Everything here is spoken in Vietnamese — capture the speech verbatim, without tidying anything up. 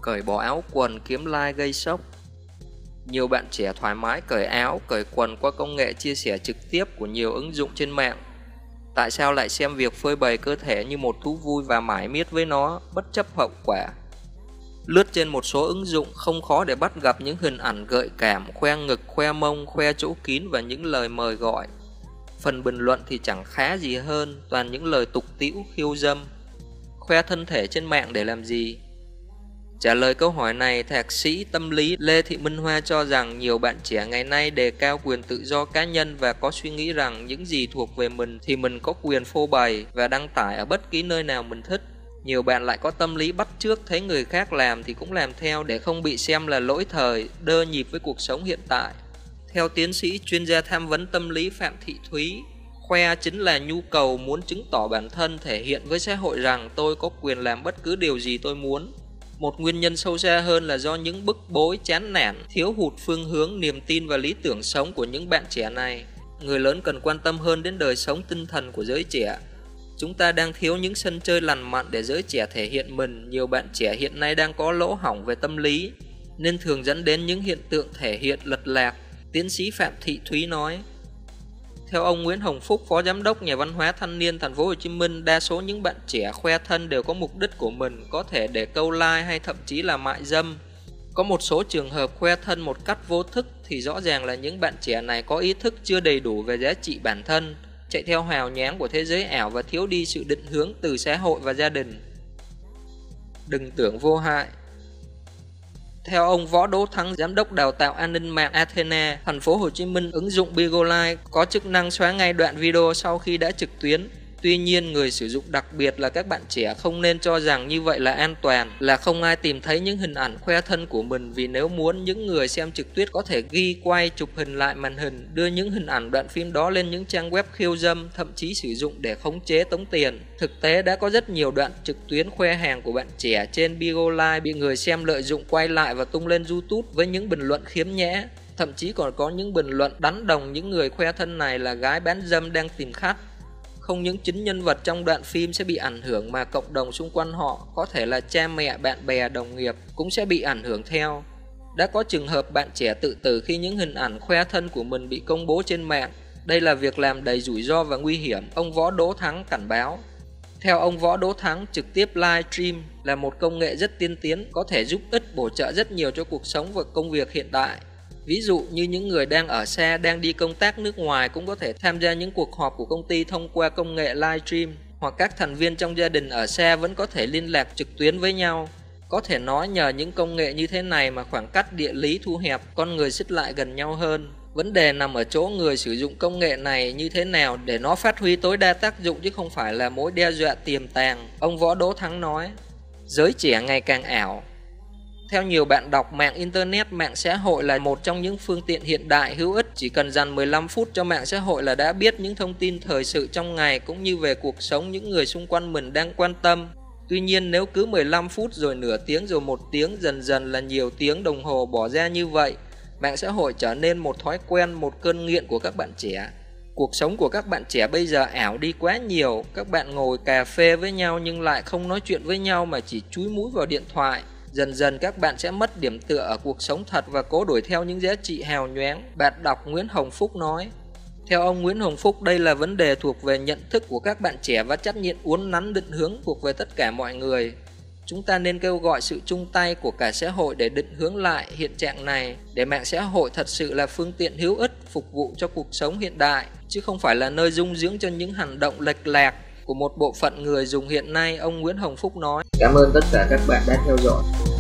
cởi bỏ áo quần kiếm like gây sốc. Nhiều bạn trẻ thoải mái cởi áo, cởi quần qua công nghệ chia sẻ trực tiếp của nhiều ứng dụng trên mạng. Tại sao lại xem việc phơi bày cơ thể như một thú vui và mải miết với nó, bất chấp hậu quả? Lướt trên một số ứng dụng không khó để bắt gặp những hình ảnh gợi cảm, khoe ngực, khoe mông, khoe chỗ kín và những lời mời gọi. Phần bình luận thì chẳng khá gì hơn, toàn những lời tục tĩu, khiêu dâm. Khoe thân thể trên mạng để làm gì? Trả lời câu hỏi này, thạc sĩ tâm lý Lê Thị Minh Hoa cho rằng nhiều bạn trẻ ngày nay đề cao quyền tự do cá nhân và có suy nghĩ rằng những gì thuộc về mình thì mình có quyền phô bày và đăng tải ở bất kỳ nơi nào mình thích. Nhiều bạn lại có tâm lý bắt chước thấy người khác làm thì cũng làm theo để không bị xem là lỗi thời, đơ nhịp với cuộc sống hiện tại. Theo tiến sĩ chuyên gia tham vấn tâm lý Phạm Thị Thúy, khoe chính là nhu cầu muốn chứng tỏ bản thân, thể hiện với xã hội rằng tôi có quyền làm bất cứ điều gì tôi muốn. Một nguyên nhân sâu xa hơn là do những bức bối, chán nản, thiếu hụt phương hướng, niềm tin và lý tưởng sống của những bạn trẻ này. Người lớn cần quan tâm hơn đến đời sống tinh thần của giới trẻ. Chúng ta đang thiếu những sân chơi lành mạnh để giới trẻ thể hiện mình. Nhiều bạn trẻ hiện nay đang có lỗ hổng về tâm lý, nên thường dẫn đến những hiện tượng thể hiện lệch lạc. Tiến sĩ Phạm Thị Thúy nói. Theo ông Nguyễn Hồng Phúc, Phó Giám đốc Nhà văn hóa thanh niên Thành phố Hồ Chí Minh, đa số những bạn trẻ khoe thân đều có mục đích của mình, có thể để câu like hay thậm chí là mại dâm. Có một số trường hợp khoe thân một cách vô thức thì rõ ràng là những bạn trẻ này có ý thức chưa đầy đủ về giá trị bản thân, chạy theo hào nhoáng của thế giới ảo và thiếu đi sự định hướng từ xã hội và gia đình. Đừng tưởng vô hại. Theo ông Võ Đỗ Thắng, Giám đốc đào tạo an ninh mạng Athena, Thành phố Hồ Chí Minh, ứng dụng BeagleLive có chức năng xóa ngay đoạn video sau khi đã trực tuyến. Tuy nhiên, người sử dụng, đặc biệt là các bạn trẻ, không nên cho rằng như vậy là an toàn, là không ai tìm thấy những hình ảnh khoe thân của mình, vì nếu muốn, những người xem trực tuyến có thể ghi, quay, chụp hình lại màn hình, đưa những hình ảnh đoạn phim đó lên những trang web khiêu dâm, thậm chí sử dụng để khống chế tống tiền. Thực tế đã có rất nhiều đoạn trực tuyến khoe hàng của bạn trẻ trên BeagleLive bị người xem lợi dụng quay lại và tung lên YouTube với những bình luận khiếm nhã. Thậm chí còn có những bình luận đánh đồng những người khoe thân này là gái bán dâm đang tìm khách. Không những chính nhân vật trong đoạn phim sẽ bị ảnh hưởng mà cộng đồng xung quanh họ, có thể là cha mẹ, bạn bè, đồng nghiệp, cũng sẽ bị ảnh hưởng theo. Đã có trường hợp bạn trẻ tự tử khi những hình ảnh khoe thân của mình bị công bố trên mạng. Đây là việc làm đầy rủi ro và nguy hiểm, ông Võ Đỗ Thắng cảnh báo. Theo ông Võ Đỗ Thắng, trực tiếp live stream là một công nghệ rất tiên tiến, có thể giúp ích bổ trợ rất nhiều cho cuộc sống và công việc hiện tại. Ví dụ như những người đang ở xa, đang đi công tác nước ngoài cũng có thể tham gia những cuộc họp của công ty thông qua công nghệ livestream, hoặc các thành viên trong gia đình ở xa vẫn có thể liên lạc trực tuyến với nhau. Có thể nói nhờ những công nghệ như thế này mà khoảng cách địa lý thu hẹp, con người xích lại gần nhau hơn. Vấn đề nằm ở chỗ người sử dụng công nghệ này như thế nào để nó phát huy tối đa tác dụng chứ không phải là mối đe dọa tiềm tàng, ông Võ Đỗ Thắng nói. Giới trẻ ngày càng ảo. Theo nhiều bạn đọc, mạng Internet, mạng xã hội là một trong những phương tiện hiện đại hữu ích. Chỉ cần dành mười lăm phút cho mạng xã hội là đã biết những thông tin thời sự trong ngày cũng như về cuộc sống những người xung quanh mình đang quan tâm. Tuy nhiên, nếu cứ mười lăm phút rồi nửa tiếng rồi một tiếng, dần dần là nhiều tiếng đồng hồ bỏ ra như vậy, mạng xã hội trở nên một thói quen, một cơn nghiện của các bạn trẻ. Cuộc sống của các bạn trẻ bây giờ ảo đi quá nhiều. Các bạn ngồi cà phê với nhau nhưng lại không nói chuyện với nhau mà chỉ chúi mũi vào điện thoại. Dần dần các bạn sẽ mất điểm tựa ở cuộc sống thật và cố đuổi theo những giá trị hào nhoáng, bạn đọc Nguyễn Hồng Phúc nói. Theo ông Nguyễn Hồng Phúc, đây là vấn đề thuộc về nhận thức của các bạn trẻ và trách nhiệm uốn nắn định hướng thuộc về tất cả mọi người. Chúng ta nên kêu gọi sự chung tay của cả xã hội để định hướng lại hiện trạng này, để mạng xã hội thật sự là phương tiện hữu ích phục vụ cho cuộc sống hiện đại, chứ không phải là nơi dung dưỡng cho những hành động lệch lạc của một bộ phận người dùng hiện nay, ông Nguyễn Hồng Phúc nói. Cảm ơn tất cả các bạn đã theo dõi.